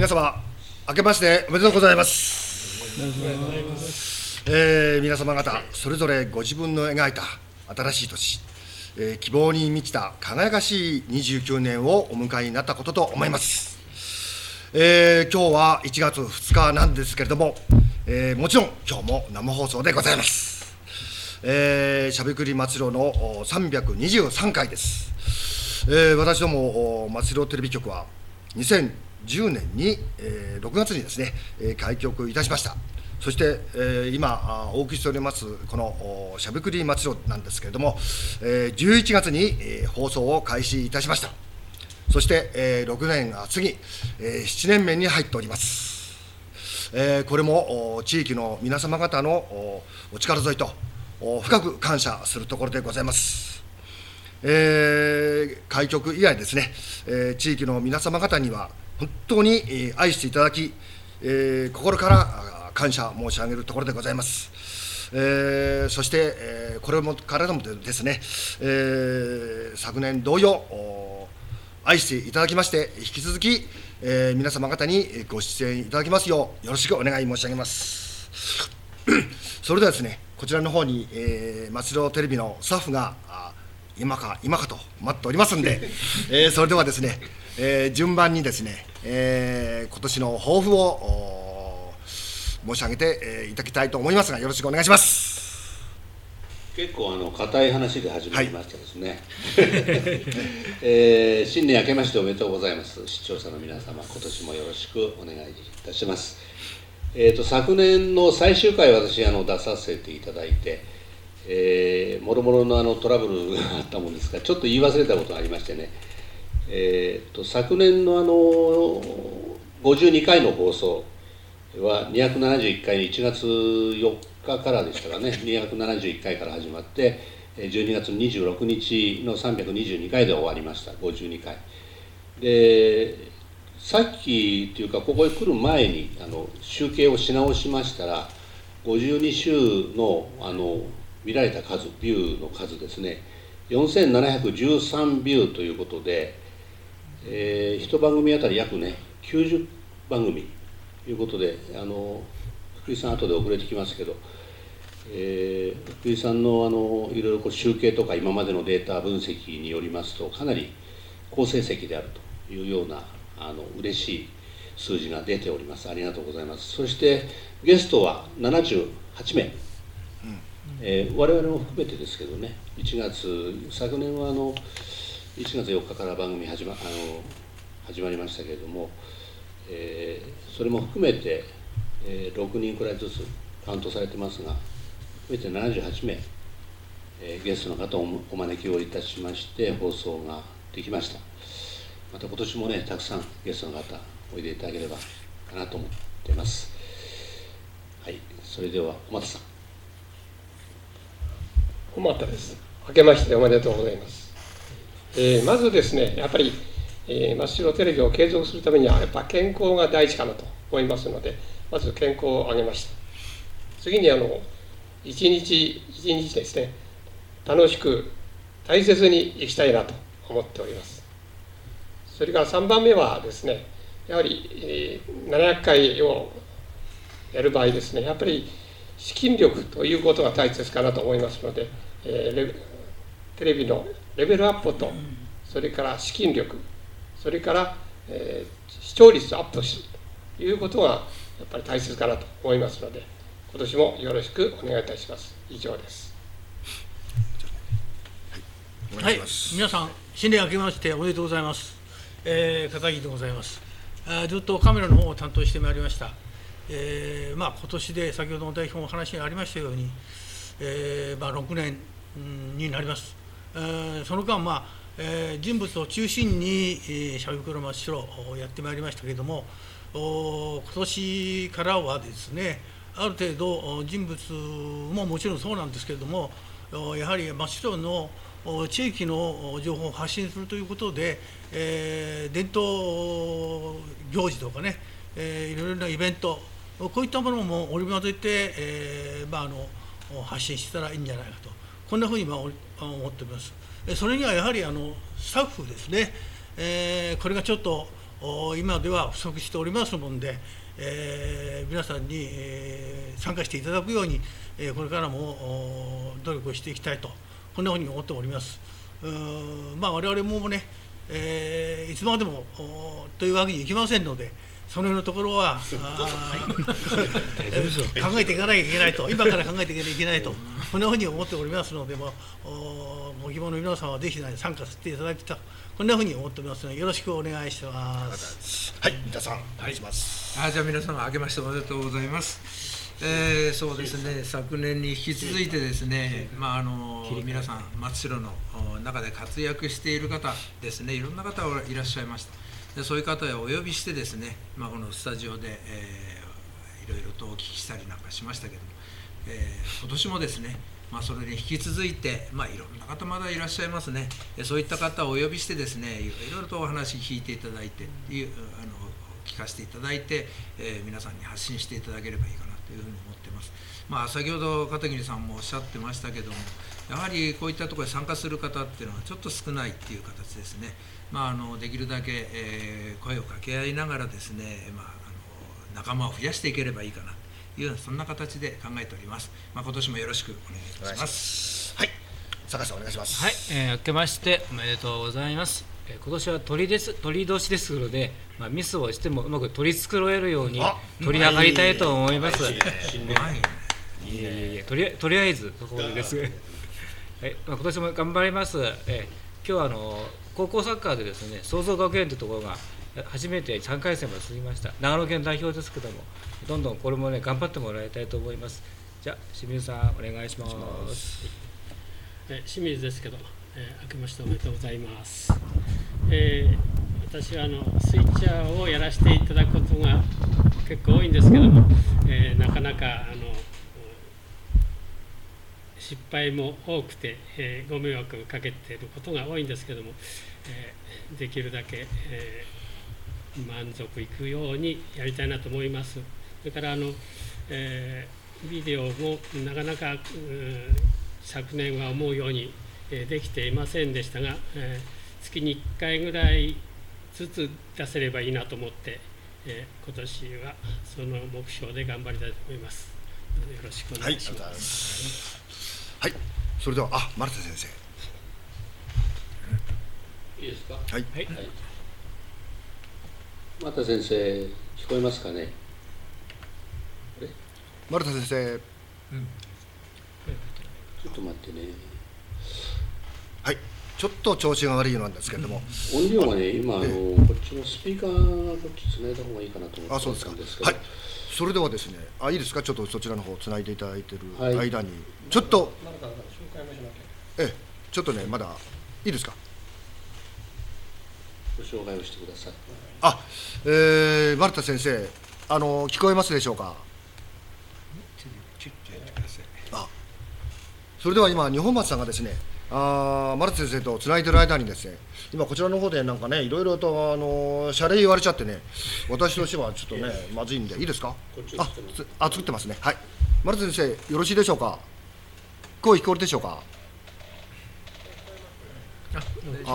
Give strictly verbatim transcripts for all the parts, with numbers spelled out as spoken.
皆様、明けましておめでとうございます。えー、皆様方、それぞれご自分の描いた新しい年、えー、希望に満ちた輝かしいにじゅうきゅうねんをお迎えになったことと思います。えー、今日はいちがつふつかなんですけれども、えー、もちろん今日も生放送でございます。えー、しゃべくり松代のさんびゃくにじゅうさんかいです。えー、私ども松代テレビ局はにせんじゅうねんに、えー、ろくがつにですね、えー、開局いたしました。そして、えー、今お送りしておりますこのしゃべくり松代なんですけれども、えー、じゅういちがつに、えー、放送を開始いたしました。そして、えー、ろくねんが過ぎ、えー、しちねんめに入っております。えー、これも地域の皆様方のお力添えと深く感謝するところでございます。えー、開局以来ですね、えー、地域の皆様方には本当に、えー、愛していただき、えー、心から感謝申し上げるところでございます。えー、そして、えー、これもからもですね、えー、昨年同様愛していただきまして引き続き、えー、皆様方にご出演いただきますようよろしくお願い申し上げます。それではですね、こちらの方に、えー、松代テレビのスタッフが今か今かと待っておりますんで、えー、それではですね、えー、順番にですね、えー、今年の抱負を申し上げて、えー、いただきたいと思いますが、よろしくお願いします。 結構あの固い話で始まりましたですね、はいえー、新年明けましておめでとうございます。視聴者の皆様、今年もよろしくお願いいたします。えー、と昨年の最終回、私あの出させていただいて、えー、もろもろのあのトラブルがあったものですが、ちょっと言い忘れたことがありましてね、えー、と昨年のあのごじゅうにかいの放送はにひゃくななじゅういっかいにいちがつよっかからでしたかね、にひゃくななじゅういっかいから始まってじゅうにがつにじゅうろくにちのさんびゃくにじゅうにかいで終わりました。ごじゅうにかいで、さっきというかここへ来る前にあの集計をし直しましたら、ごじゅうにしゅうのあの見られた数、ビューの数ですね、よんせんななひゃくじゅうさんビューということで、えー、いち番組あたり約ねきゅうじゅうばんぐみということで、あの福井さん後で遅れてきますけど、えー、福井さんのあのいろいろこう集計とか今までのデータ分析によりますと、かなり好成績であるというようなあの嬉しい数字が出ております。ありがとうございます。そしてゲストはななじゅうはちめい、えー、我々も含めてですけどね、いちがつ、昨年はあのいちがつよっかから番組始 ま, あの始まりましたけれども、えー、それも含めて、えー、ろくにんくらいずつカウントされてますが、含めてななじゅうはちめい、えー、ゲストの方を お, お招きをいたしまして放送ができました。また今年もね、たくさんゲストの方おいでいただければかなと思っています。はい、それでは小俣さん。 小俣です。明けましておめでとうございます。えー、まずですね、やっぱり、えー、松代テレビを継続するためにはやっぱ健康が第一かなと思いますので、まず健康を挙げました。次にあの一日一日ですね、楽しく大切に生きたいなと思っております。それからさんばんめはですね、やはり、えー、ななひゃっかいをやる場合ですね、やっぱり資金力ということが大切かなと思いますので、えー、レテレビのレベルアップと、それから資金力、それから、えー、視聴率をアップするということがやっぱり大切かなと思いますので、今年もよろしくお願いいたします。以上です。 はい、皆さん新年明けましておめでとうございます。えー、片桐でございます。あずっとカメラの方を担当してまいりました。えーまあ、今年で先ほどの代表の話がありましたように、えーまあ、ろくねんになります。えー、その間、まあえー、人物を中心にしゃべくり松代をやってまいりましたけれども、今年からはですね、ある程度人物ももちろんそうなんですけれども、やはり松代の地域の情報を発信するということで、えー、伝統行事とかね、えー、いろいろなイベント、こういったものも織り交ぜて、えーまあ、あの発信したらいいんじゃないかと、こんなふうに思っております。それにはやはりあのスタッフですね、えー、これがちょっと今では不足しておりますもんで、えー、皆さんに、えー、参加していただくように、えー、これからも努力をしていきたいと、こんなふうに思っております。うーん、まあ、我々もね、えー、いつまでもというわけにいきませんので、そのようなところは考えていかなきゃいけないと、今から考えていかなきゃいけないと、こんなふうに思っておりますので、まあ、ご希望の皆様はぜひ、ね、参加させていただきたい、こんなふうに思っておりますので、よろしくお願いします。 はい、皆さん、お願いします。 はい、あ、じゃあ皆様、明けましておめでとうございます。えー、そうですね、昨年に引き続いてですね、まあ、あの皆さん、松代の中で活躍している方ですね、いろんな方がいらっしゃいました。でそういう方をお呼びしてですね、まあ、このスタジオで、えー、いろいろとお聞きしたりなんかしましたけども、えー、今年もですね、まあ、それに引き続いて、まあ、いろんな方まだいらっしゃいますね。そういった方をお呼びしてですね、いろいろとお話聞いていただいて、いうあの聞かせていただいて、えー、皆さんに発信していただければいいかなというふうに思っています。まあ、先ほど片桐さんもおっしゃってましたけども、やはりこういったところに参加する方っていうのはちょっと少ないっていう形ですね。まあ、あのできるだけ、えー、声を掛け合いながらですね、まあ、あの仲間を増やしていければいいかなという、そんな形で考えております。まあ、今年もよろしくお願いいたします。 はい、坂井さんお願いします。 はい、えー、明けましておめでとうございます。えー、今年は鳥です、鳥年ですので、まあ、ミスをしてもうまく取り繕えるように取り上がりたいと思います。はい、いやいやいや、とりあとりあえずそこです。はい、まあ、今年も頑張ります。えー、今日はあの高校サッカーでですね、創造学園というところが初めてさんかい戦まで進みました。長野県代表ですけども、どんどんこれもね頑張ってもらいたいと思います。じゃあ清水さんお願いします。 え清水ですけど、えー、明けましておめでとうございます。えー、私はあのスイッチャーをやらせていただくことが結構多いんですけども、えー、なかなかあの失敗も多くて、えー、ご迷惑をかけていることが多いんですけども、えー、できるだけ、えー、満足いくようにやりたいなと思います。それからあの、えー、ビデオもなかなか、うん、昨年は思うように、えー、できていませんでしたが、えー、月にいっかいぐらいずつ出せればいいなと思って、えー、今年はその目標で頑張りたいと思います。よろしくお願いします。 はい、はい、それでは、あ、丸田先生。 いいですか。 はい。はい。 丸田先生、聞こえますかね。あれ。 丸田先生。うん。 ちょっと待ってね。 はい。ちょっと調子が悪いようなんですけれども。 音量がね、今、あの、こっちのスピーカー、こっちつないだ方がいいかなと思って。 あ、そうですか。はい。それではですね、あ、いいですか、ちょっとそちらの方つないでいただいている間に、はい、ちょっと、ええ、ちょっとね、まだいいですか。 ご紹介をしてください。 あ、えー、丸田先生、あの聞こえますでしょうか。あ、それでは今、二本松さんがですね、あ丸田先生とつないでいる間にですね、今こちらの方でなんかね、いろいろとあの謝礼言われちゃってね、私としてはちょっとね、まずいんで、いいですか。あ、あ、作ってますね。はい。丸田先生、よろしいでしょうか。声聞こえるでしょうか。あ、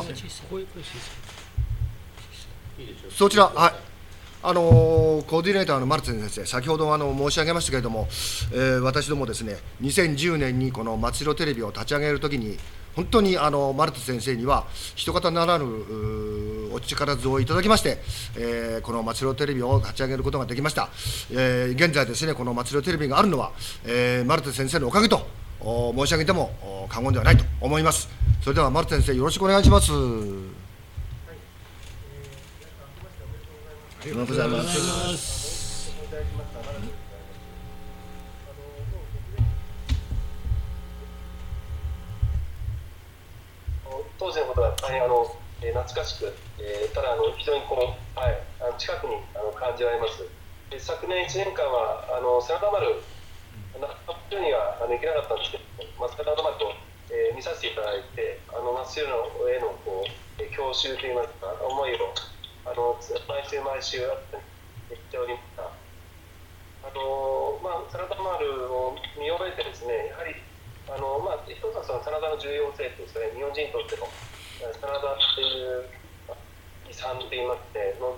そちら、はい。あのコーディネーターの丸田先生、先ほどあの申し上げましたけれども、えー、私どもですね、にせんじゅうねんにこの松代テレビを立ち上げるときに、本当にあの丸田先生には一方ならぬお力添えをいただきまして、えー、この松代テレビを立ち上げることができました。えー、現在ですね、この松代テレビがあるのは、えー、丸田先生のおかげと申し上げても過言ではないと思います。それでは丸田先生、よろしくお願いします。ありがとうございます。 当時のことが大変あの、えー、懐かしく、えー、ただあの非常にこう、はい、あの近くにあの感じられます。で昨年いちねんかんはあの真田丸な発表にはあの行けなかったんですけど、まあ、真田丸と、えー、見させていただいて、あの松代のへのこう郷愁といいますか、思いをあの毎週毎週あって言っておりました。あのまあ、真田丸を見終えてですね、やはりあのまあ、一つはその真田の重要性とですね、日本人にとっての真田っていう遺産といいますねの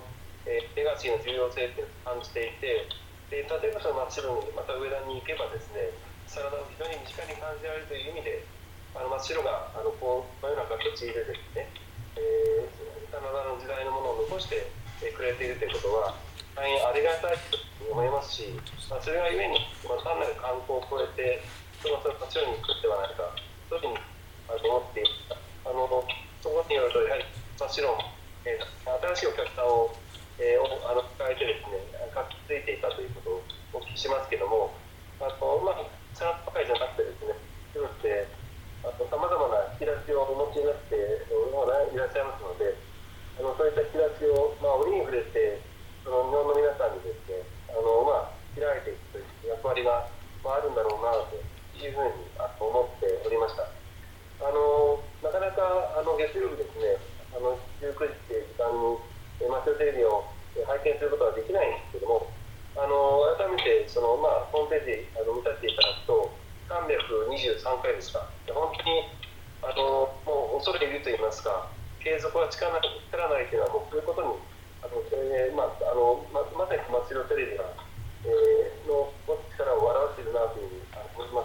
えー、レガシーの重要性って感じていて、で例えばその真っ白にまた上田に行けばですね、真田を非常に身近に感じられるという意味で、あの真っ白があのこのような形でですね、えー、真田の時代のものを残してくれているということは大変ありがたいと思いますし、まあ、それがゆえに、まあ、単なる観光を超えて人がその真っ白に行くってはないかというふうに思っていた。あのそこによるとやはり真っ白も、えー、新しいお客さんを、えー、あの抱えてですね活気づいていたということをお聞きしますけども、あのまあ真田ばかりじゃなくてですね、広くてさまざまな引き出しをお持ちになっていらっしゃいますので、あのそういった引き出しを、まあ、折に触れてその日本の皆さんにですね、あの、まあ、開いていくという役割が、まあ、あるんだろうなというふうにあ思っておりました。あのなかなかあの月曜日ですね、あのじゅうくじという時間に真っ白テレビを拝見することはできないんですけども、あの改めてその、まあ、ホームページあの見させていただくとさんびゃくにじゅうさんかいですか、本当にあのもう恐れ入るといいますか、継続は力な力ないというのはもうそういうことにあの、えーまあ、あの ま, まさに真っ白テレビが、えー、の力を表しているなというふうに思います。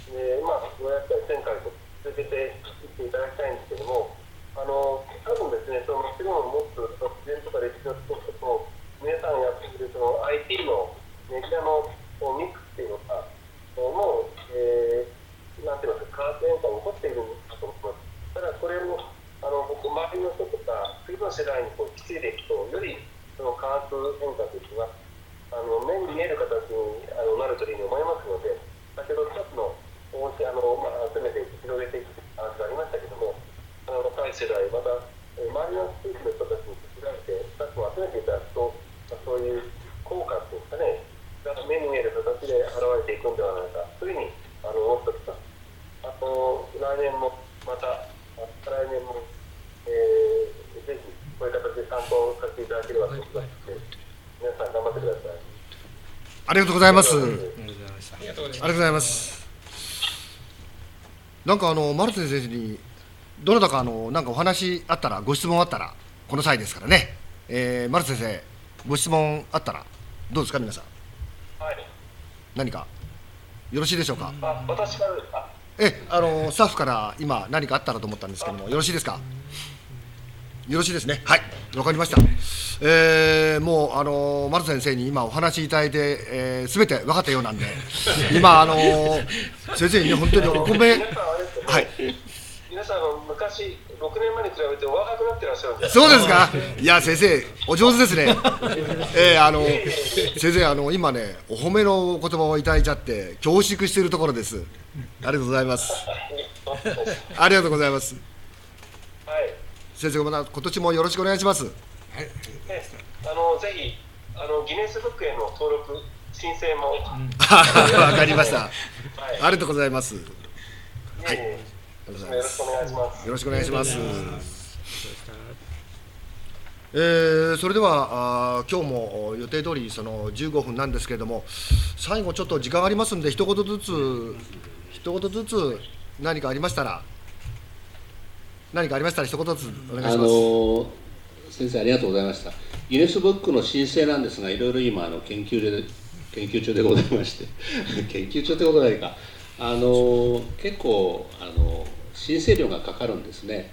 でまあ、ごひゃっかい、せんかいと続けていっていただきたいんですけども、あの多分ですね、その真っ白を持つ自然とか歴史のスポットと皆さんやっているその アイティー のメディアのミックスというのがもう、えー、なんていうか、化学変化が起こっているんだと思います。ただ、これをあの僕、周りの人とか、次の世代にこう引き継いでいくと、よりその化学変化というのが、あの目に見える形にあのなるというふうに思いますので、先ほどふたつの方針あの、まあ、集めて広げていく話がありましたけども、あの若い世代、また周りの地域の人たちに開いて、ふたつを集めていただくと、そういう効果というかね、目に見える形で現れていくんではないかというふうにあの思っております。あと来年もまた再来年も、えー、ぜひこういう形で参考させていただければと思いますので、皆さん頑張ってください。 ありがとうございます。ありがとうございます。なんかあのマルテン先生にどなたかあのなんかお話あったら、ご質問あったらこの際ですからね、えー、マルテン先生ご質問あったらどうですか皆さん。 はい、 何かよろしいでしょうか。 あ、私からですか。 え、あのスタッフから今何かあったらと思ったんですけども、よろしいですか。よろしいですね。はい、わかりました。えー、もうあの丸先生に今お話いただいて、えー、全て分かったようなんで、今あの先生にね本当にお米、はい。 皆さんの昔ろくねんまえに比べてお若くなってらっしゃるんです。 そうですか。いや先生お上手ですね。えー、あの先生あの今ねお褒めの言葉をいただいちゃって恐縮しているところです。ありがとうございます。ありがとうございます。 はい。 先生また今年もよろしくお願いします。はい。 あのぜひあのギネスブックへの登録申請も。 わかりました。はい。ありがとうございます。はい。 よろしくお願いします。 よろしくお願いします。えー、それではあ今日も予定通りそのじゅうごふんなんですけれども、最後ちょっと時間ありますんで一言ずつ一言ずつ何かありましたら何かありましたら一言ずつお願いします。あのー、 先生ありがとうございました。ギネスブックの申請なんですが、いろいろ今あの研究で研究中でございまして研究中ってことないか、あのー、結構あのー申請料がかかるんですね。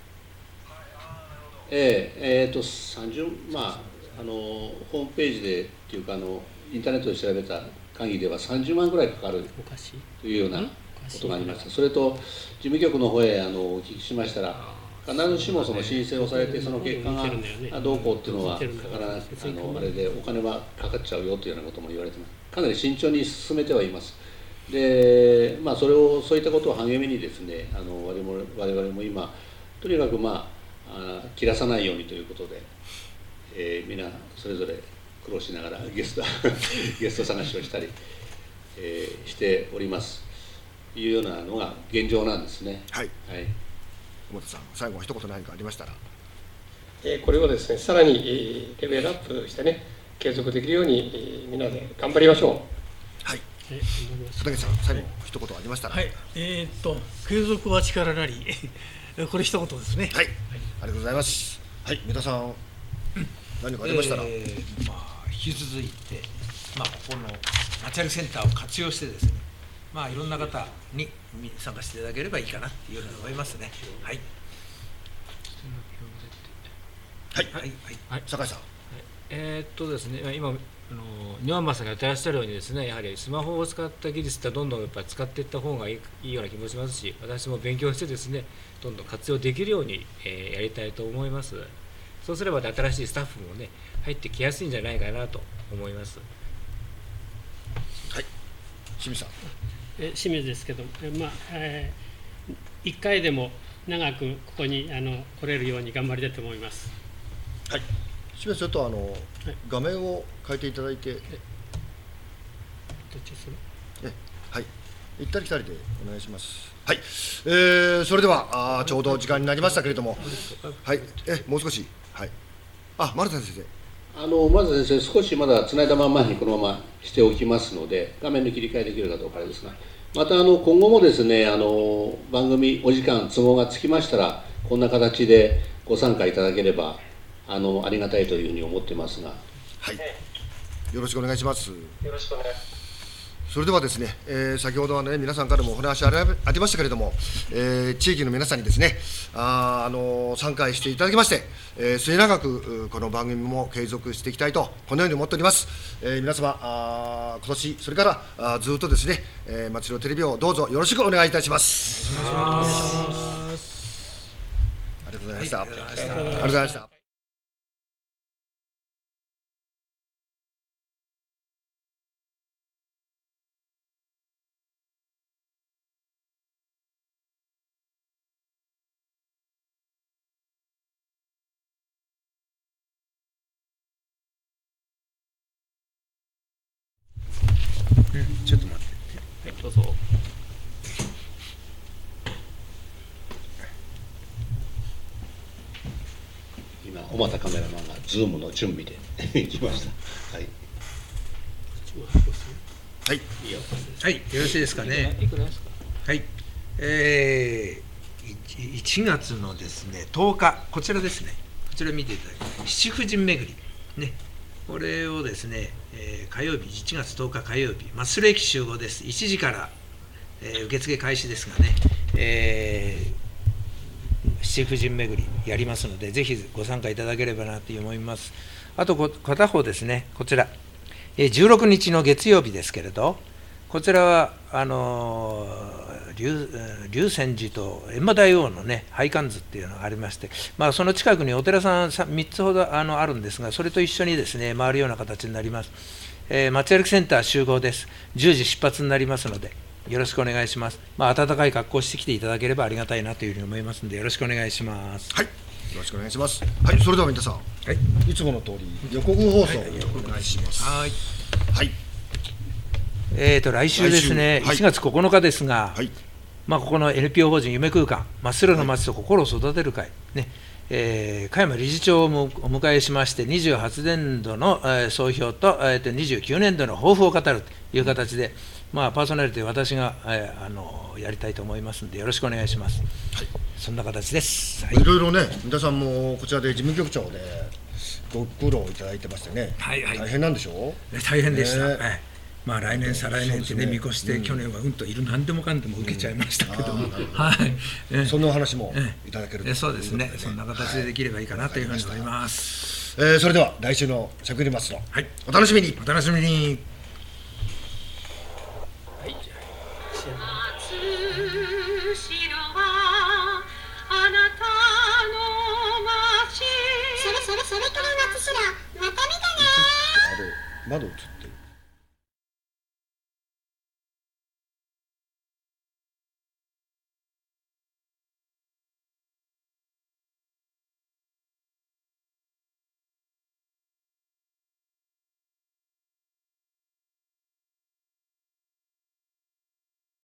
えー、えー、とさんじゅうまああのホームページでっていうかあのインターネットで調べた限りではさんじゅうまんぐらいかかるというようなことがありました。それと事務局の方へあのお聞きしましたら、必ずしもその申請をされてその結果がどうこうっていうのはかからない、あのあれでお金はかかっちゃうよというようなことも言われてます。かなり慎重に進めてはいます。でまあ、それをそういったことを励みにですね、あの我々も我々も今とにかく、まあ、あ切らさないようにということで、えー、みんなそれぞれ苦労しながらゲストゲスト探しをしたり、えー、しておりますというようなのが現状なんですね。 はい、はい、小本さん最後一言何かありましたら。 えー、これをですねさらに、えー、レベルアップしてね継続できるように、えー、みんなで頑張りましょう。 はい。畑さん最後一言ありましたら。 はい。えー、っと継続は力なりこれ一言ですね。 はい。ありがとうございます。はい。三田さん。 何かありましたら、 えーまあ、引き続いて、まあ、ここの街歩きセンターを活用してですね、まあ、いろんな方に参加していただければいいかなというふうに思いますね。はい。 はい、はい、はい、酒井さん。 えー、っとですね、今、あのニョアンマさんがやってらっしゃるようにですね、やはりスマホを使った技術ってどんどんやっぱり使っていった方がいい、いいような気もしますし、私も勉強してですね、どんどん活用できるように、えー、やりたいと思います。そうすれば新しいスタッフもね、入ってきやすいんじゃないかなと思います。 はい、清水さん。 え清水ですけど、まあえー、いっかいでも長くここにあの来れるように頑張りたいと思います。 はい。清水ちょっとあの、はい、画面を変えていただいて。どっちする？ え、はい。行ったり来たりでお願いします。はい。えー、それではあちょうど時間になりましたけれども、はい。え、もう少し。はい。あ、丸田先生。 あのまず先生、少しまだつないだままにこのまましておきますので、画面の切り替えできるかどうかあれですが、またあの今後もですね、あの番組、お時間、都合がつきましたら、こんな形でご参加いただければあのありがたいというふうに思ってますが、 はい、よろしくお願いします。 よろしくお願いします。 それではですね、えー、先ほどはね、皆さんからもお話ありましたけれども、えー、地域の皆さんにですね、あ、あの参加していただきまして、えー、末永くこの番組も継続していきたいと、このように思っております。えー、皆様、あ今年、それからあずっとですね、えー、まちろテレビをどうぞよろしくお願いいたします。お願いします。ありがとうございました。はい、ありがとうございました。 ちょっと待って。 はい、どうぞ。 今、小俣カメラマンがズームの準備で来ました。はい。 はい。 いいよ。 はい、よろしいですかね。はい。えー、いちがつのですね、とおか、こちらですね。こちら見ていただきます。七福神巡り。ね。これをですね、えー、火曜日、いちがつとおか火曜日、松代駅集合です。いちじから、えー、受付開始ですがね、えー、七福神巡りやりますので、ぜひご参加いただければなと思います。あと、片方ですね、こちら、えー、じゅうろくにちの月曜日ですけれど、こちらは、あのー、龍泉寺と閻魔大王のね、拝観図っていうのがありまして、まあ、その近くにお寺さんみっつほど あ, のあるんですが、それと一緒にですね、回るような形になります。えー、街歩きセンター集合です。じゅうじ出発になりますので、よろしくお願いします。まあ、暖かい格好をしてきていただければありがたいなというふうに思いますので、よろしくお願いします。 はい、よろしくお願いします。はい、それでは皆さん、はい、いつもの通り予告放送をお願いします。はい。はい。 えーと、来週ですね、はい、いちがつここのかですが、 はい、まあ、 ここの エヌピーオー 法人夢空間、真っ白の街と心を育てる会、ね、えー、加山理事長をお迎えしまして、にじゅうはちねんどの、えー、総評と、えー、にじゅうきゅうねんどの抱負を語るという形で、まあ、パーソナリティ私が、えー、あのやりたいと思いますので、よろしくお願いします。はい、そんな形です。はい、 いろいろね、皆さんもこちらで事務局長でご苦労いただいてましてね、はいはい、大変なんでしょう。 大変でした。ね、はい、まあ、来年、再来年ってね、見越して、うん、去年はうんといる、何でもかんでも受けちゃいましたけども、 そんなお話もいただけると、 えそうですね、そんな形でできればいいかなというふうに思います。 はい、えー、それでは来週のしゃくりますの、はい、お楽しみに。 お楽しみに。はい、 窓映って